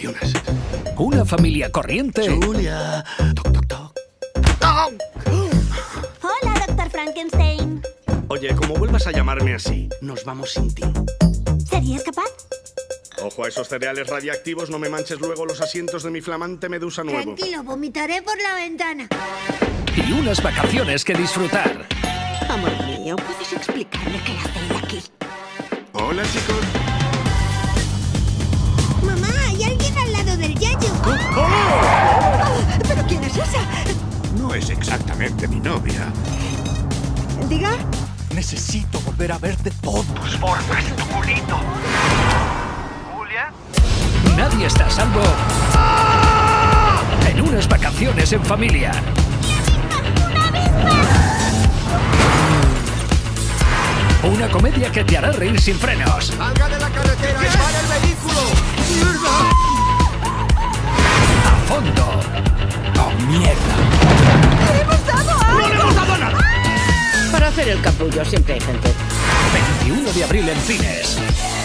vacaciones. Una familia corriente. Julia. Toc, toc, toc. ¡Oh! Hola, Dr. Frankenstein. Oye, como vuelvas a llamarme así, nos vamos sin ti. ¿Serías capaz? Ojo a esos cereales radiactivos, no me manches luego los asientos de mi flamante medusa nuevo. Tranquilo, vomitaré por la ventana. Y unas vacaciones que disfrutar. Amor mío, ¿puedes explicarme qué hacéis aquí? Hola, chicos. Mamá, hay alguien al lado del yayo. ¡Oh! ¿Pero quién es esa? No es exactamente mi novia. Diga. Necesito volver a verte todo. Tus formas, tu culito. ¿Julia? Nadie está a salvo en unas vacaciones en familia. Una comedia que te hará reír sin frenos. ¡Salga de la carretera y para el vehículo! ¡Mierda! A fondo. ¡Oh, mierda! ¡No le hemos dado nada! Para hacer el capullo siempre hay gente. 21 de abril en cines.